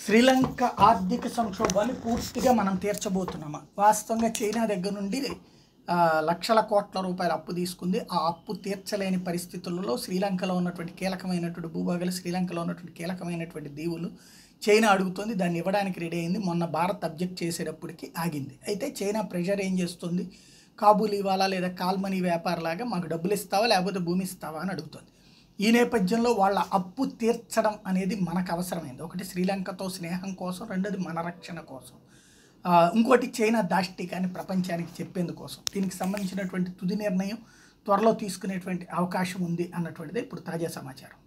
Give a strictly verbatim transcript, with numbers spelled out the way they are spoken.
శ్రీలంక ఆర్థిక సంక్షోభాన్ని పూర్తిగా మనం తీర్చబోతున్నామా? వాస్తవంగా చైనా దగ్గర నుండి ఆ, లక్షల కోట్ల రూపాయల అప్పు తీసుకుంది. ఆ అప్పు తీర్చలేని పరిస్థితులలో శ్రీలంకలో ఉన్నటువంటి కీలకమైనటువంటి భూభాగాలు, శ్రీలంకలో ఉన్నటువంటి కీలకమైనటువంటి దీవులు చైనా అడుగుతుంది. దాన్ని ఇవ్వడానికి రెడీ అయింది. మొన్న భారత్ అబ్జెక్ట్ చేసేటప్పటికి ఆగింది. అయితే చైనా ప్రెషర్ ఏం చేస్తుంది? కాబూల్ ఇవ్వాలా లేదా కాల్మనీ వ్యాపారలాగా మాకు డబ్బులు ఇస్తావా లేకపోతే భూమి ఇస్తావా అని అడుగుతుంది. ఈ నేపథ్యంలో వాళ్ళ అప్పు తీర్చడం అనేది మనకు అవసరమైంది. ఒకటి శ్రీలంకతో స్నేహం కోసం, రెండోది మన రక్షణ కోసం, ఆ, ఇంకోటి చైనా దాష్టికాన్ని ప్రపంచానికి చెప్పేందుకోసం. దీనికి సంబంధించినటువంటి తుది నిర్ణయం త్వరలో తీసుకునేటువంటి అవకాశం ఉంది అన్నటువంటిదే ఇప్పుడు తాజా సమాచారం.